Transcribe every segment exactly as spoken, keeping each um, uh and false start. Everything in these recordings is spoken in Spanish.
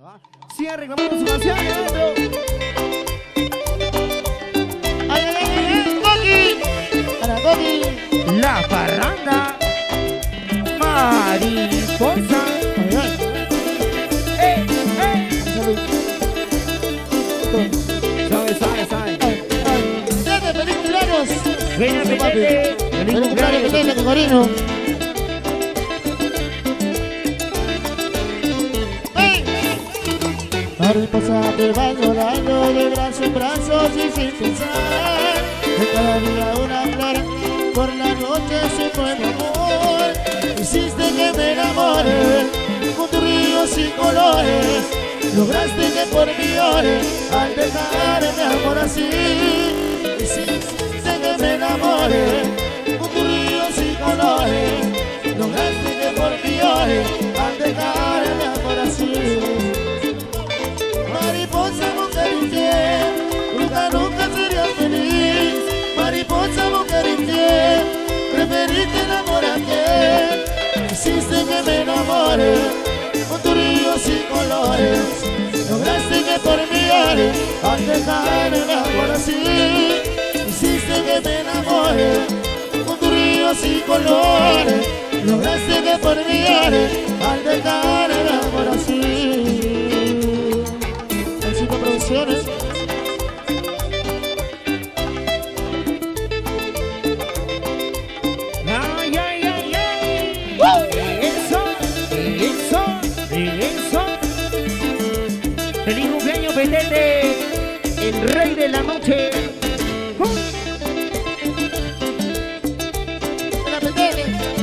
Sigue reclamando su canción, maestro. ¡Ay, ay, ay, ay! ¡Coqui! ¡Para Coqui! La parranda mariposa. ¡Ay, ay! ¡Eh, eh! ¡Salud! Sabe, sabe, sabe. ¡Ay, ay! ¡Siete, feliz cumpleaños! Ven a Eso, papi. petete. ¡Feliz cumpleaños, Petete, Cocorino! Mariposa que va llorando de brazo en brazo y sin pensar. De cada día una flor, por la noche su nuevo amor. Hiciste que me enamore con tus ríos y colores. Lograste que por mí llore al dejarme amor así. Hiciste que me enamore con tus ríos y colores. Lograste que por mí llore al dejarme amor así. Mariposa, mujer infiel, nunca, nunca serías feliz. Mariposa, mujer infiel, preferiste el amor a aquel. Hiciste que me enamore con tus ríos y colores. Lograste que por mí llore al dejar el amor así. Hiciste que me enamore con tus ríos y colores. Lograste que por mí llore al dejar el amor así. Producciones. Ay, ay, ay, ay. Eso, eso, eso. Feliz cumpleaños, Petete, el rey de la noche. Hola, Petete.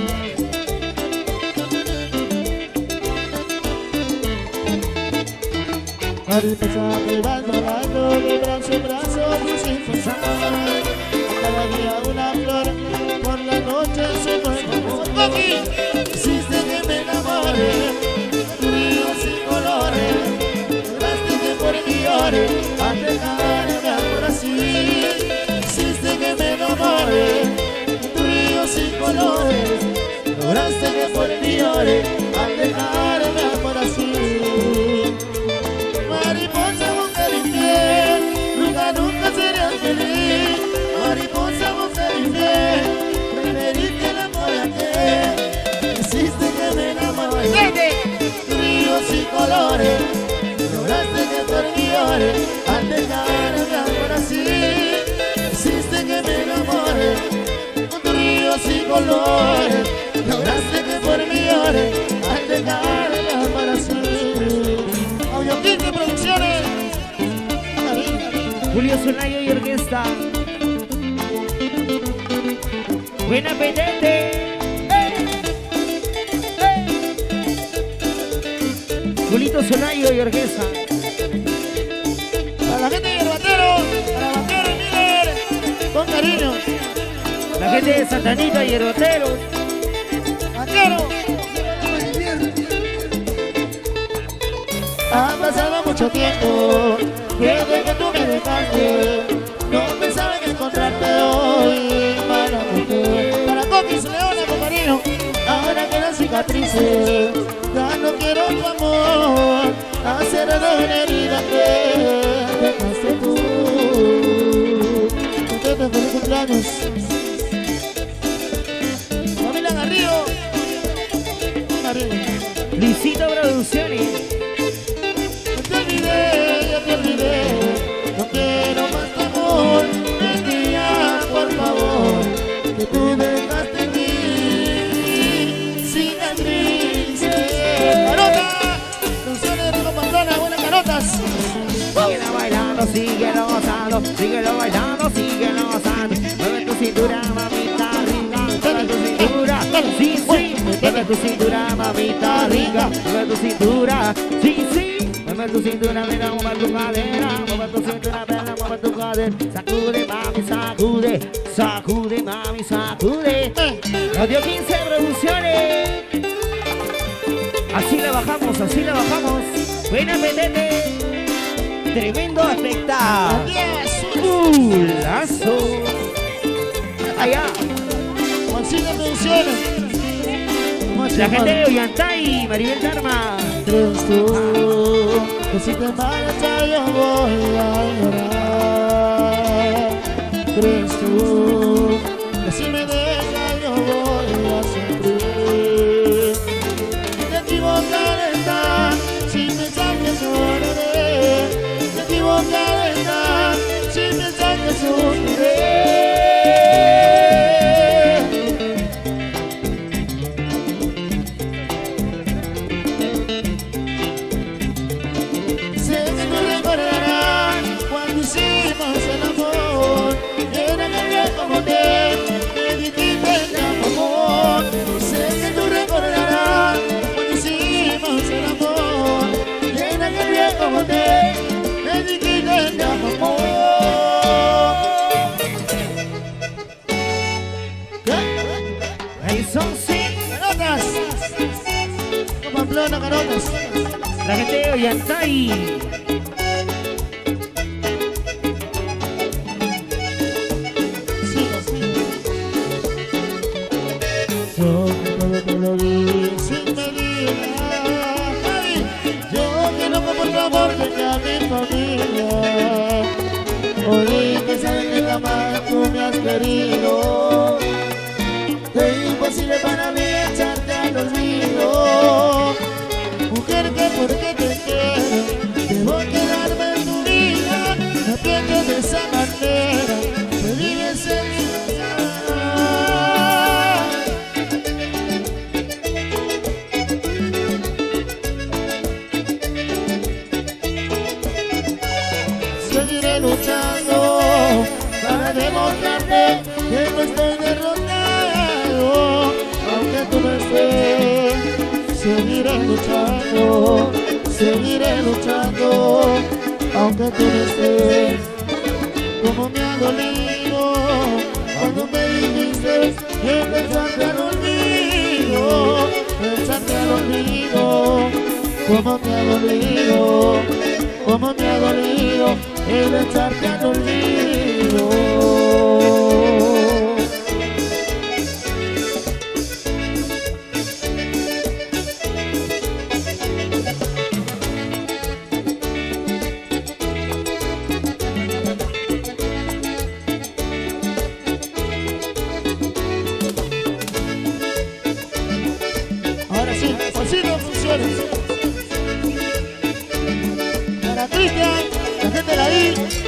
Mariposa que va llorando de brazo en brazo y sin pensar. Cada día una flor, por la noche su nuevo amor. Hiciste que me enamore, ríos y colores. Lograste que por mí llore al dejarme amor así. Hiciste que me enamore, ríos y colores. Lograste que por mí llore al dejarme amor así. Mariposa, mujer infiel, nunca, nunca serías feliz. Mariposa, mujer infiel, preferiste el amor a aquel. Hiciste que me enamore, ríos y colores. Lograste que por mí llore al dejarme amor así. Hiciste que me enamore con tus ríos y colores. Lograste que por mí llore al dejarme amor así. Audio quince Producciones. Julio Sonayo y orquesta. Buena, Petete. ¡Eh! ¡Eh! Julito Sonayo y orquesta. Para la gente de Yerbatero, para Batero y Miller, con cariño. La gente de Santanita y Yerbatero. Batero. Ha pasado mucho tiempo desde que tú me dejaste. No pensaba en encontrarte hoy, mala mujer. Para Coquis, Leona, con cariño. Ahora quedan cicatrices, ya no quiero tu amor. Hacer de una herida que dejaste tú. Contento, feliz cumpleaños. Familia Garrido. Garrido. Luisito Producciones. Te olvidé, ya te olvidé. No quiero más tu amor. Mentira, por favor, que tú dejaste en mí cicatrices. ¡Carota! Canciones de Rico Pamplona, buenas carotas. Síguelo bailando, síguelo gozando, síguelo bailando, síguelo gozando. Mueve tu cintura, mamita rica, mueve tu cintura, sí, sí. Mueve tu cintura, mamita rica, mueve tu cintura, sí, sí. Mueve tu cintura, mira, mueve tu cadera, mueve tu cintura, mira, mueve tu cadera. Sacude, mami, sacude, sacude, mami, sacude. Radio quince Producciones. Así la bajamos, así la bajamos. Buena, Petete. Tremendo espectáculo. Culazo. Allá. Juancito Producciones. La gente de Ollantay, Maribel Dharma. Crees tú que si te marchas yo voy a llorar. ¿Crees tú que si me dejas yo voy a sufrir? Te equivocaré estar sin pensar que lloraré. Te equivocaré estar sin pensar que sufriré. Pamplona, Carotas. La gente de Ollantay. Yo que todo te lo di sin medida. Yo que loco por tu amor dejé a mi familia. Hoy que sabes que jamás tú me has querido. Es imposible para mí echarte al olvido. Mujer que porque te quiero debo quedarme en tu vida. No pienso de esa manera, me vives en mi vida. Seguiré luchando para demostrarte que no estoy derrotado, aunque tú no estés. Seguiré luchando, seguiré luchando, aunque tú no estés. Como me ha dolido cuando me dijiste que echarte al olvido, echarte al olvido. Como me ha dolido, como me ha dolido el echarte al olvido. Así no funciona. Para Cristian, la gente de la I.